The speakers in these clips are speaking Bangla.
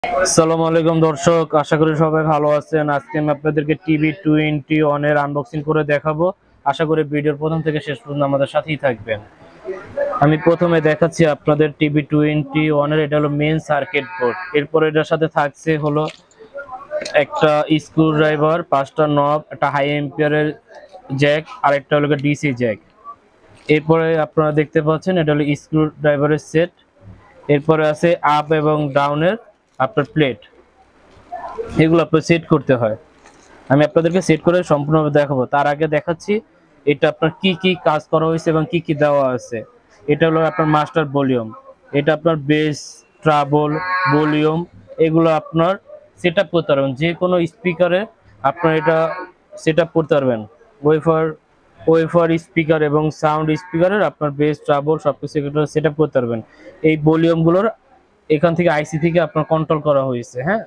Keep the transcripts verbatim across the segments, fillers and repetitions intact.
আসসালামু আলাইকুম দর্শক, আশা করি সবাই ভালো আছেন। আজকে আমি আপনাদেরকে টিভি টোয়েন্টি ওয়ান এর আনবক্সিং করে দেখাবো। আশা করি ভিডিওর প্রথম থেকে শেষ পর্যন্ত আমাদের সাথেই থাকবেন। আমি প্রথমে দেখাচ্ছি আপনাদের টিভি টোয়েন্টি ওয়ান এর, এটা হলো মেইন সার্কিট বোর্ড। এরপর এটার সাথে থাকছে হলো একটা স্ক্রু ড্রাইভার, পাঁচটা নব, একটা হাই এম্পিয়ারের জ্যাক আর একটা হলো ডিসি জ্যাক। এরপরে আপনারা দেখতে পাচ্ছেন এটা হলো স্ক্রু ড্রাইভারের সেট। এরপরে আছে আপ এবং ডাউনের আপনার প্লেট, এগুলো আপনার সেট করতে হয়। আমি আপনাদেরকে সেট করে সম্পূর্ণভাবে দেখাবো। তার আগে দেখাচ্ছি এটা আপনার কি কি কাজ করা হয়েছে এবং কি কি দেওয়া আছে। এটা হলো আপনার মাস্টার ভলিউম, এটা আপনার বেস, ট্রাবল, ভলিউম, এগুলো আপনার সেট আপ করতে পারবেন। যে কোনো স্পিকারে আপনার এটা সেট আপ করতে পারবেন। ওয়েফার ওয়েফার স্পিকার এবং সাউন্ড স্পিকারের আপনার বেস, ট্রাবল সবকিছু সেট আপ করতে পারবেন। এই ভলিউমগুলোর এখান থেকে আইসি থেকে আপনার কন্ট্রোল করা হয়েছে। হ্যাঁ,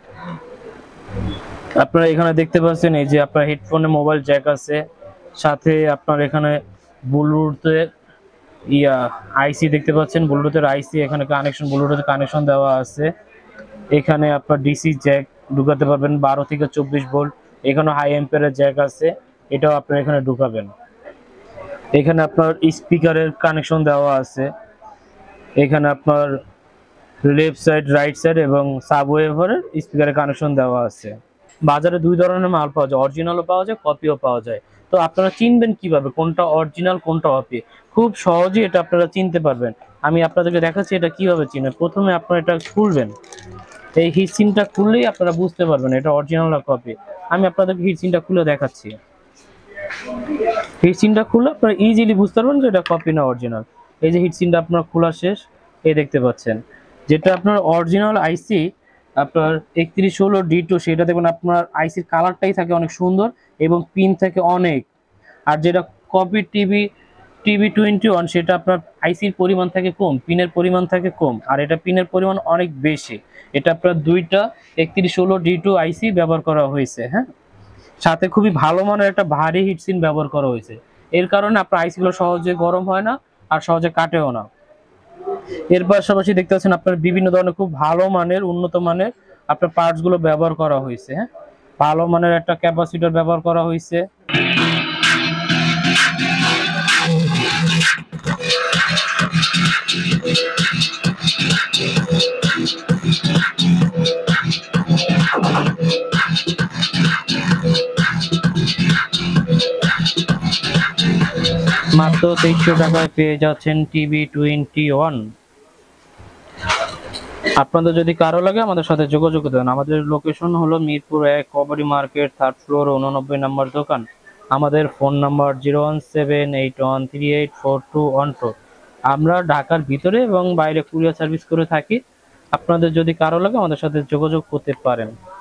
আপনারা এখানে দেখতে পাচ্ছেন এই যে আপনার হেডফোনে মোবাইল জ্যাক আছে, সাথে আপনার এখানে ব্লুটুথের ইয়া আইসি দেখতে পাচ্ছেন, ব্লুটুথের আইসি এখানে কানেকশন, ব্লুটুথের কানেকশন দেওয়া আছে। এখানে আপনার ডিসি জ্যাক ঢুকাতে পারবেন বারো থেকে চব্বিশ ভোল্ট। এখানে হাই এম্পিয়ারের জ্যাক আছে, এটাও আপনার এখানে ঢুকাবেন। এখানে আপনার স্পিকারের কানেকশন দেওয়া আছে। এখানে আপনার লেফট সাইড, রাইট সাইড এবং সাবওয়েভারের স্পিকারের কানেকশন দেওয়া আছে। বাজারে দুই ধরনের মাল পাওয়া যায়, অরিজিনালও পাওয়া যায়, কপিও পাওয়া যায়। তো আপনারা চিনবেন কিভাবে কোনটা অরিজিনাল কোনটা কপি? খুব সহজেই এটা আপনারা চিনতে পারবেন। আমি আপনাদেরকে দেখাচ্ছি এটা কিভাবে চিনবেন। প্রথমে আপনারা এটা খুলবেন, এই হিটসিনটা খুললেই আপনারা বুঝতে পারবেন এটা অরিজিনাল না কপি। আমি আপনাদেরকে হিটসিনটা খুলে দেখাচ্ছি। হিটসিনটা খুলে আপনারা ইজিলি বুঝতে পারবেন যে এটা কপি না অরিজিনাল। এই যে হিটসিনটা আপনার খোলা শেষ, এই দেখতে পাচ্ছেন যেটা আপনার অরিজিনাল আইসি আপনার একত্রিশ ষোলো ডি টু, সেটা দেখবেন আপনার আইসির কালারটাই থাকে অনেক সুন্দর এবং পিন থাকে অনেক। আর যেটা copy TV TV twenty one, সেটা আপনার আইসির পরিমাণ থাকে কম, পিনের পরিমাণ থাকে কম, আর এটা পিনের পরিমাণ অনেক বেশি। এটা আপনার দুইটা একত্রিশ ষোলো ডি টু আইসি ব্যবহার করা হয়েছে। হ্যাঁ, সাথে খুবই ভালো মানের একটা ভারী হিটসিন ব্যবহার করা হয়েছে। এর কারণে আপনার আইসিগুলো সহজে গরম হয় না আর সহজে কাটেও না। এর পাশাপাশি দেখতে পাচ্ছেন আপনার বিভিন্ন ধরনের খুব ভালো মানের, উন্নত মানের আপনার পার্টস গুলো ব্যবহার করা হয়েছে। হ্যাঁ, ভালো মানের একটা ক্যাপাসিটর ব্যবহার করা হয়েছে। মাত্র তেইশশো টাকায় পেয়ে যাচ্ছেন টিভি টোয়েন্টি ওয়ান। আপনাদের যদি কারো লাগে আমাদের সাথে যোগাযোগ করতে দেন। আমাদের লোকেশন হলো মিরপুর এক, কবাডি মার্কেট, থার্ড ফ্লোর, উননব্বই নম্বর দোকান। আমাদের phone number zero one seven eight one three eight four two one two. আমরা ঢাকার ভিতরে এবং বাইরে কুরিয়ার সার্ভিস করে থাকি। আপনাদের যদি কারো লাগে আমাদের সাথে যোগাযোগ করতে পারেন।